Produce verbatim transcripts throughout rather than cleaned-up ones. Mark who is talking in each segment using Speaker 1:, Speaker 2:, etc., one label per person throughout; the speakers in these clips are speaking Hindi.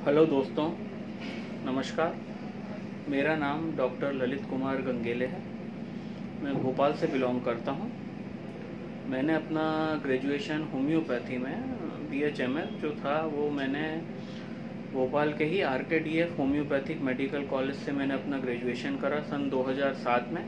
Speaker 1: हेलो दोस्तों, नमस्कार। मेरा नाम डॉक्टर ललित कुमार गंगेले है। मैं भोपाल से बिलोंग करता हूँ। मैंने अपना ग्रेजुएशन होम्योपैथी में बी एच एम एल जो था वो मैंने भोपाल के ही R K D F homoeopathic medical college से मैंने अपना ग्रेजुएशन करा सन दो हज़ार सात में।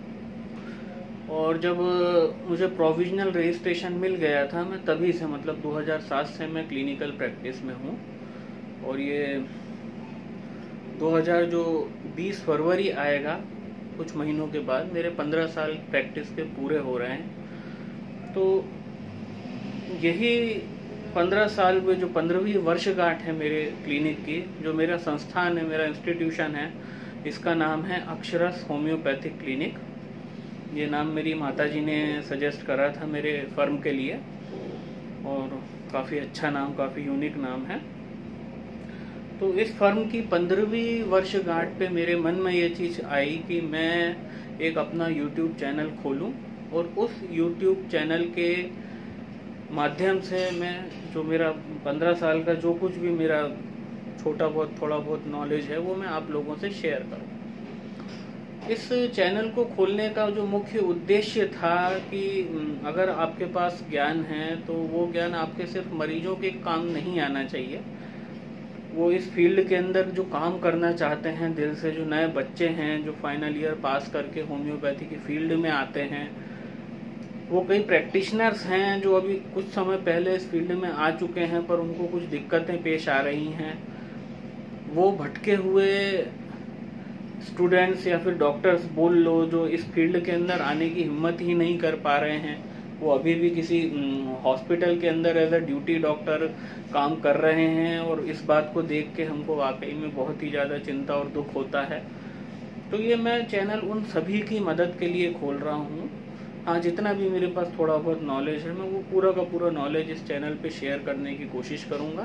Speaker 1: और जब मुझे प्रोविजनल रजिस्ट्रेशन मिल गया था, मैं तभी से मतलब दो हज़ार सात से मैं क्लिनिकल प्रैक्टिस में हूँ। और ये दो हज़ार जो बीस फरवरी आएगा, कुछ महीनों के बाद मेरे पंद्रह साल प्रैक्टिस के पूरे हो रहे हैं। तो यही पंद्रह साल में जो पंद्रहवीं वर्षगांठ है मेरे क्लिनिक की, जो मेरा संस्थान है, मेरा इंस्टीट्यूशन है, इसका नाम है अक्षरस होम्योपैथिक क्लिनिक। ये नाम मेरी माताजी ने सजेस्ट करा था मेरे फर्म के लिए, और काफ़ी अच्छा नाम, काफ़ी यूनिक नाम है। तो इस फर्म की पंद्रहवीं वर्षगांठ पे मेरे मन में ये चीज़ आई कि मैं एक अपना यूट्यूब चैनल खोलूं, और उस यूट्यूब चैनल के माध्यम से मैं जो मेरा पंद्रह साल का जो कुछ भी मेरा छोटा बहुत थोड़ा बहुत नॉलेज है वो मैं आप लोगों से शेयर करूं। इस चैनल को खोलने का जो मुख्य उद्देश्य था कि अगर आपके पास ज्ञान है तो वो ज्ञान आपके सिर्फ मरीजों के काम नहीं आना चाहिए। वो इस फील्ड के अंदर जो काम करना चाहते हैं दिल से, जो नए बच्चे हैं जो फाइनल ईयर पास करके होम्योपैथी की फील्ड में आते हैं, वो कई प्रैक्टिशनर्स हैं जो अभी कुछ समय पहले इस फील्ड में आ चुके हैं पर उनको कुछ दिक्कतें पेश आ रही हैं। वो भटके हुए स्टूडेंट्स या फिर डॉक्टर्स बोल लो जो इस फील्ड के अंदर आने की हिम्मत ही नहीं कर पा रहे हैं, वो अभी भी किसी हॉस्पिटल के अंदर एज अ ड्यूटी डॉक्टर काम कर रहे हैं। और इस बात को देख के हमको वाकई में बहुत ही ज़्यादा चिंता और दुख होता है। तो ये मैं चैनल उन सभी की मदद के लिए खोल रहा हूँ। हाँ, जितना भी मेरे पास थोड़ा बहुत नॉलेज है, मैं वो पूरा का पूरा नॉलेज इस चैनल पे शेयर करने की कोशिश करूँगा।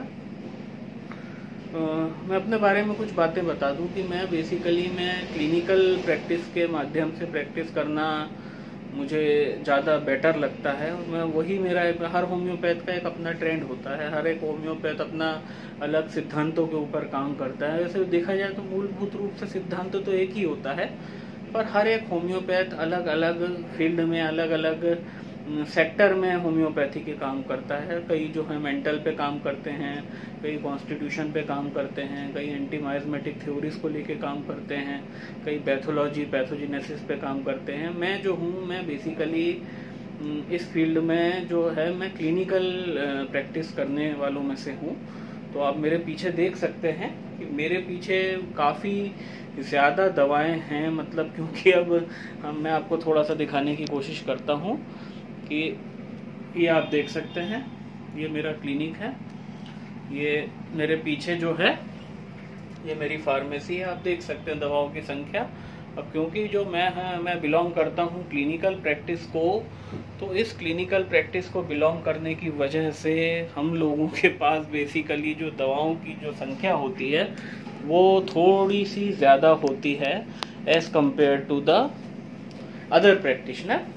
Speaker 1: मैं अपने बारे में कुछ बातें बता दूं कि मैं बेसिकली मैं क्लिनिकल प्रैक्टिस के माध्यम से प्रैक्टिस करना मुझे ज़्यादा बेटर लगता है। और मैं वही मेरा हर होम्योपैथ का एक अपना ट्रेंड होता है, हर एक होम्योपैथ अपना अलग सिद्धांतों के ऊपर काम करता है। वैसे देखा जाए तो मूलभूत रूप से सिद्धांत तो एक ही होता है, पर हर एक होम्योपैथ अलग अलग फील्ड में, अलग अलग सेक्टर में होम्योपैथी के काम करता है। कई जो है मेंटल पे काम करते हैं, कई कॉन्स्टिट्यूशन पे काम करते हैं, कई एंटीमाइजमेटिक थ्योरीज को लेके काम करते हैं, कई पैथोलॉजी पैथोजेनेसिस पे काम करते हैं। मैं जो हूँ, मैं बेसिकली इस फील्ड में जो है मैं क्लिनिकल प्रैक्टिस करने वालों में से हूँ। तो आप मेरे पीछे देख सकते हैं कि मेरे पीछे काफ़ी ज़्यादा दवाएं हैं, मतलब क्योंकि अब हम मैं आपको थोड़ा सा दिखाने की कोशिश करता हूँ कि ये आप देख सकते हैं, ये मेरा क्लिनिक है, ये मेरे पीछे जो है ये मेरी फार्मेसी है। आप देख सकते हैं दवाओं की संख्या। अब क्योंकि जो मैं है मैं बिलोंग करता हूँ क्लिनिकल प्रैक्टिस को, तो इस क्लिनिकल प्रैक्टिस को बिलोंग करने की वजह से हम लोगों के पास बेसिकली जो दवाओं की जो संख्या होती है वो थोड़ी सी ज़्यादा होती है as compare to the other practitioner.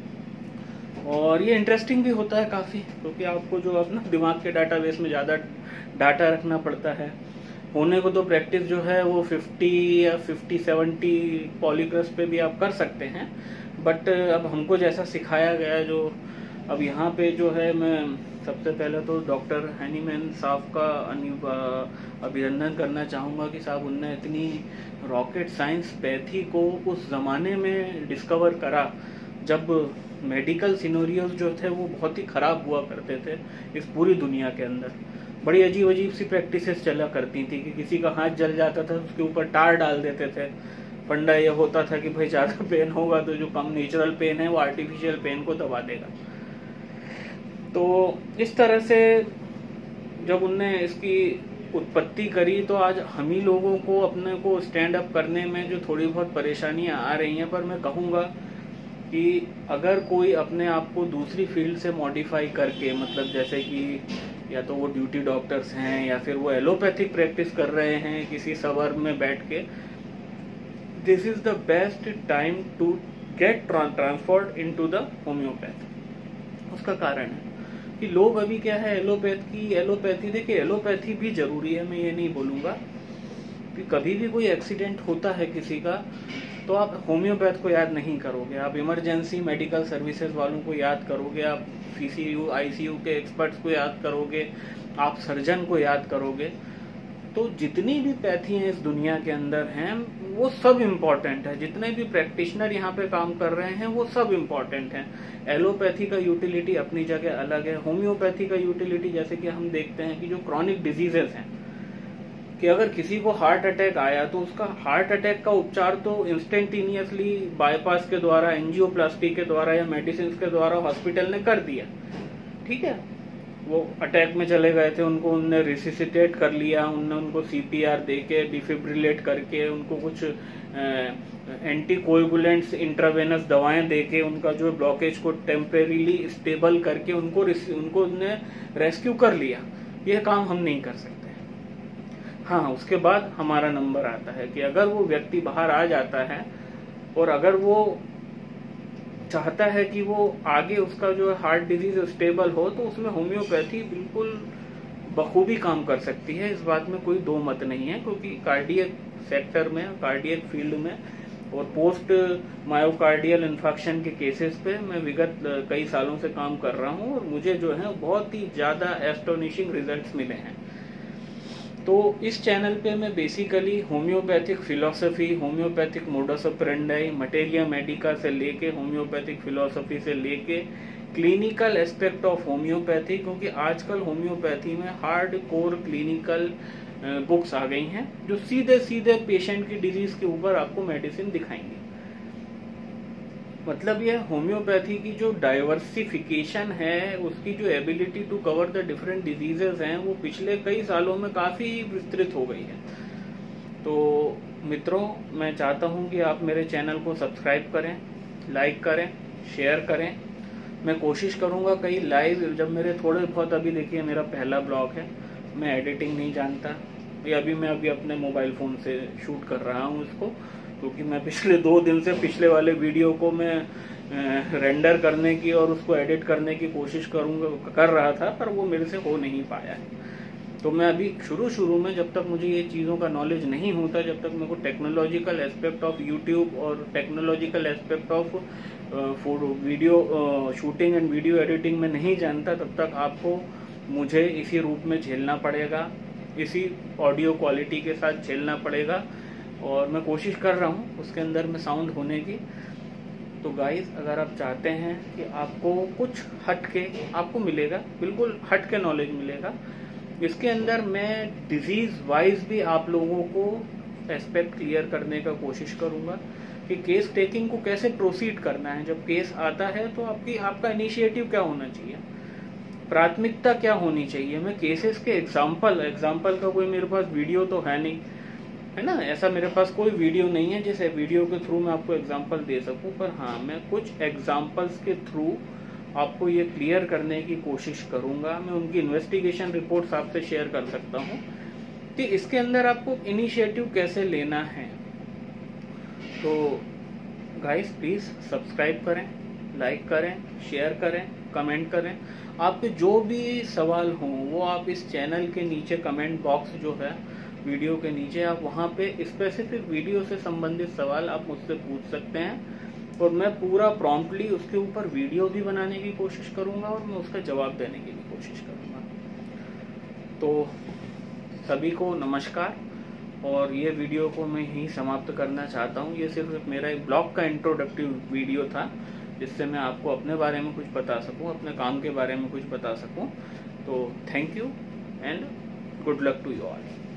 Speaker 1: और ये इंटरेस्टिंग भी होता है काफ़ी, क्योंकि आपको जो अपना दिमाग के डाटाबेस में ज़्यादा डाटा रखना पड़ता है। होने को तो प्रैक्टिस जो है वो फिफ्टी या फिफ्टी सेवेंटी पॉलीग्राफ्स पे भी आप कर सकते हैं, बट अब हमको जैसा सिखाया गया, जो अब यहाँ पे जो है, मैं सबसे पहले तो डॉक्टर हैनीमैन साहब का अभिनंदन करना चाहूँगा कि साहब उनने इतनी रॉकेट साइंस पैथी को उस ज़माने में डिस्कवर करा जब मेडिकल सिनेरियोज जो थे वो बहुत ही ख़राब हुआ करते थे इस पूरी दुनिया के अंदर। बड़ी अजीब अजीब सी प्रैक्टिसेस चला करती थी कि किसी का हाथ जल जाता था उसके ऊपर टार डाल देते थे। फंडा ये होता था कि भाई ज़्यादा पेन होगा तो जो कम नेचुरल पेन है वो आर्टिफिशियल पेन को दबा देगा। तो इस तरह से जब उनने इसकी उत्पत्ति करी तो आज हम ही लोगों को अपने को स्टैंड अप करने में जो थोड़ी बहुत परेशानियां आ रही हैं, पर मैं कहूँगा कि अगर कोई अपने आप को दूसरी फील्ड से मॉडिफाई करके, मतलब जैसे कि या तो वो ड्यूटी डॉक्टर्स हैं या फिर वो एलोपैथिक प्रैक्टिस कर रहे हैं किसी सवर्ब में बैठ के, this is the best time to get transferred into the homoeopath. उसका कारण है कि लोग अभी क्या है एलोपैथी एलोपैथी देखिए एलोपैथी भी जरूरी है, मैं ये नहीं बोलूँगा कि कभी भी कोई एक्सीडेंट होता है किसी का तो आप होम्योपैथ को याद नहीं करोगे, आप इमरजेंसी मेडिकल सर्विसेज वालों को याद करोगे, आप सीसीयू आईसीयू के एक्सपर्ट्स को याद करोगे, आप सर्जन को याद करोगे। तो जितनी भी पैथी हैं इस दुनिया के अंदर हैं वो सब इम्पॉर्टेंट है, जितने भी प्रैक्टिशनर यहाँ पे काम कर रहे हैं वो सब इम्पॉर्टेंट हैं। एलोपैथी का यूटिलिटी अपनी जगह अलग है, होम्योपैथी का यूटिलिटी जैसे कि हम देखते हैं कि जो क्रॉनिक डिजीजेस हैं कि अगर किसी को हार्ट अटैक आया तो उसका हार्ट अटैक का उपचार तो इंस्टेंटेनियसली बाईपास के द्वारा, एंजियोप्लास्टी के द्वारा या मेडिसिन के द्वारा हॉस्पिटल ने कर दिया, ठीक है। वो अटैक में चले गए थे, उनको उनने रिसिसिटेट कर लिया, उनने उनको सीपीआर देके डिफिब्रिलेट करके उनको कुछ एंटी कोएगुलेंट्स इंट्रावेनस दवाएं देके उनका जो ब्लॉकेज को टेम्परेरीली स्टेबल करके उनको उनको उनने रेस्क्यू कर लिया। यह काम हम नहीं कर सकते। हाँ, उसके बाद हमारा नंबर आता है कि अगर वो व्यक्ति बाहर आ जाता है और अगर वो चाहता है कि वो आगे उसका जो हार्ट डिजीज स्टेबल हो तो उसमें होम्योपैथी बिल्कुल बखूबी काम कर सकती है, इस बात में कोई दो मत नहीं है। क्योंकि कार्डियक सेक्टर में, कार्डियक फील्ड में और पोस्ट मायोकार्डियल इन्फेक्शन के केसेस पे मैं विगत कई सालों से काम कर रहा हूँ और मुझे जो है बहुत ही ज़्यादा एस्टोनिशिंग रिजल्ट्स मिले हैं। तो इस चैनल पे मैं basically homoeopathic philosophy, homoeopathic modus operandi, materia medica से लेके होम्योपैथिक फिलॉसफी से लेके क्लिनिकल एस्पेक्ट ऑफ होम्योपैथी, क्योंकि आजकल होम्योपैथी में हार्ड कोर क्लिनिकल बुक्स आ गई हैं जो सीधे सीधे पेशेंट की डिजीज के ऊपर आपको मेडिसिन दिखाएंगे। मतलब ये होम्योपैथी की जो डाइवर्सिफिकेशन है, उसकी जो ability to cover the different diseases हैं, वो पिछले कई सालों में काफी विस्तृत हो गई है। तो मित्रों, मैं चाहता हूं कि आप मेरे चैनल को सब्सक्राइब करें, लाइक करें, शेयर करें। मैं कोशिश करूंगा कई लाइव, जब मेरे थोड़े बहुत, अभी देखिए मेरा पहला ब्लॉग है, मैं एडिटिंग नहीं जानता, ये अभी मैं अभी अपने मोबाइल फोन से शूट कर रहा हूँ इसको, क्योंकि मैं पिछले दो दिन से पिछले वाले वीडियो को मैं रेंडर करने की और उसको एडिट करने की कोशिश करूंगा कर रहा था, पर वो मेरे से हो नहीं पाया है। तो मैं अभी शुरू शुरू में, जब तक मुझे ये चीज़ों का नॉलेज नहीं होता, जब तक मेरे को टेक्नोलॉजिकल एस्पेक्ट ऑफ यूट्यूब और technological aspect of photo video shooting and video editing में नहीं जानता, तब तक आपको मुझे इसी रूप में झेलना पड़ेगा, इसी ऑडियो क्वालिटी के साथ झेलना पड़ेगा। और मैं कोशिश कर रहा हूँ उसके अंदर में साउंड होने की। तो गाइस, अगर आप चाहते हैं कि आपको कुछ हटके आपको मिलेगा, बिल्कुल हटके नॉलेज मिलेगा, इसके अंदर मैं डिजीज वाइज भी आप लोगों को एस्पेक्ट क्लियर करने का कोशिश करूँगा कि केस टेकिंग को कैसे प्रोसीड करना है। जब केस आता है तो आपकी आपका इनिशिएटिव क्या होना चाहिए, प्राथमिकता क्या होनी चाहिए। मैं केसेस के एग्जाम्पल एग्जाम्पल का कोई मेरे पास वीडियो तो है नहीं, है ना, ऐसा मेरे पास कोई वीडियो नहीं है जिस वीडियो के थ्रू मैं आपको एग्जाम्पल दे सकूं। पर हाँ, मैं कुछ एग्जाम्पल्स के थ्रू आपको ये क्लियर करने की कोशिश करूंगा। मैं उनकी इन्वेस्टिगेशन रिपोर्ट्स आपसे शेयर कर सकता हूं कि इसके अंदर आपको इनिशिएटिव कैसे लेना है। तो गाइस, प्लीज सब्सक्राइब करें, लाइक करें, शेयर करें, कमेंट करें। आपके जो भी सवाल हों वो आप इस चैनल के नीचे कमेंट बॉक्स जो है वीडियो के नीचे, आप वहाँ पे स्पेसिफिक वीडियो से संबंधित सवाल आप मुझसे पूछ सकते हैं और मैं पूरा प्रॉम्प्टली उसके ऊपर वीडियो भी बनाने की कोशिश करूँगा और मैं उसका जवाब देने की भी कोशिश करूँगा। तो सभी को नमस्कार, और ये वीडियो को मैं यहीं समाप्त करना चाहता हूँ। ये सिर्फ मेरा एक ब्लॉग का इंट्रोडक्टिव वीडियो था जिससे मैं आपको अपने बारे में कुछ बता सकूँ, अपने काम के बारे में कुछ बता सकूँ। तो thank you and good luck to you all.